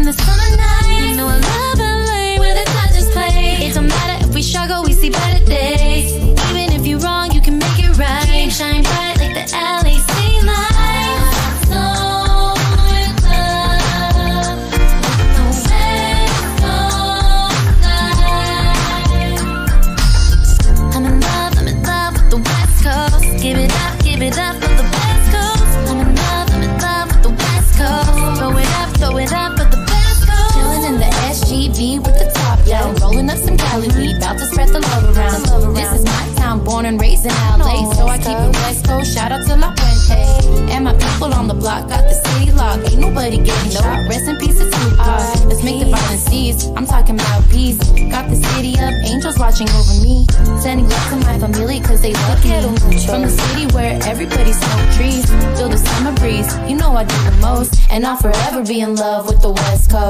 the summer night. You know I love LA where the touches play. It don't matter if we struggle, we see better days. Even if you're wrong, you can make it right. Dreams shine bright like the LA city lights. So in love with the West Coast life. I'm in love with the West Coast. Give it up for the West Coast. I'm in love with the West Coast. Throw it up for the West Coast. Chillin' in the SGV with the top down, rolling up some Cali weed, about to spread the love around. This is my town, born and raised in LA, so I keep it West Coast. Shout out to La Puente and my people on the block. Got the city locked, ain't nobody getting shot. Rest in peace to Tupac. Let's make the violence cease. I'm talking about peace. Got the city up, angels watching over me. Sending love to my family, cause they love me. From the city where everybody smoke trees, feel the summer breeze. You know I do the most, and I'll forever be in love with the West Coast.